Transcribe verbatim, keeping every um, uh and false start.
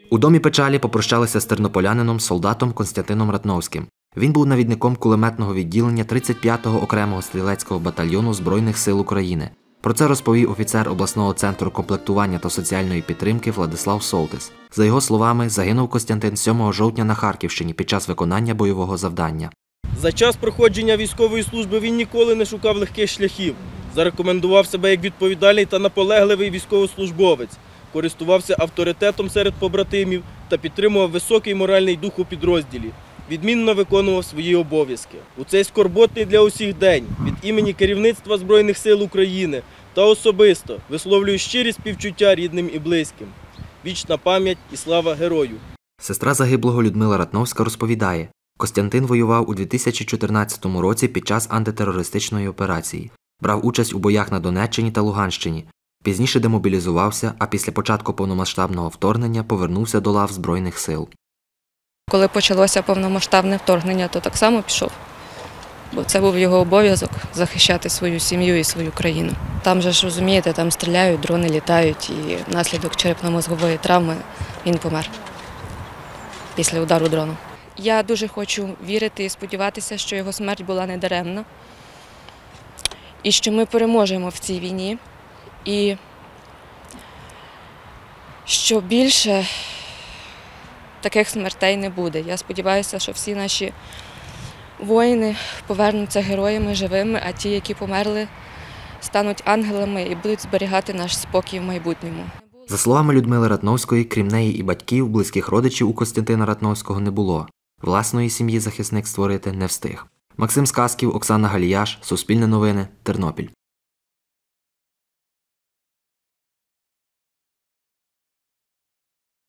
У домі печалі попрощалися з тернополянином, солдатом Костянтином Ратновським. Він був навідником кулеметного відділення тридцять п'ятого окремого стрілецького батальйону Збройних сил України. Про це розповів офіцер обласного центру комплектування та соціальної підтримки Владислав Солтис. За його словами, загинув Костянтин сьомого жовтня на Харківщині під час виконання бойового завдання. За час проходження військової служби він ніколи не шукав легких шляхів. Зарекомендував себе як відповідальний та наполегливий військовослужбовець, користувався авторитетом серед побратимів та підтримував високий моральний дух у підрозділі. Відмінно виконував свої обов'язки. У цей скорботний для усіх день від імені керівництва Збройних сил України та особисто висловлюю щирі співчуття рідним і близьким. Вічна пам'ять і слава герою. Сестра загиблого Людмила Ратновська розповідає, Костянтин воював у дві тисячі чотирнадцятому році під час антитерористичної операції. Брав участь у боях на Донеччині та Луганщині. Пізніше демобілізувався, а після початку повномасштабного вторгнення повернувся до лав Збройних сил. Коли почалося повномасштабне вторгнення, то так само пішов. Бо це був його обов'язок – захищати свою сім'ю і свою країну. Там же ж, розумієте, там стріляють, дрони літають, і внаслідок черепно-мозгової травми він помер після удару дрону. Я дуже хочу вірити і сподіватися, що його смерть була недаремна. І що ми переможемо в цій війні. І що більше таких смертей не буде. Я сподіваюся, що всі наші воїни повернуться героями живими, а ті, які померли, стануть ангелами і будуть зберігати наш спокій в майбутньому. За словами Людмили Ратновської, крім неї і батьків, близьких родичів у Костянтина Ратновського не було. Власної сім'ї захисник створити не встиг. Максим Сказків, Оксана Галіяш, Суспільне новини, Тернопіль.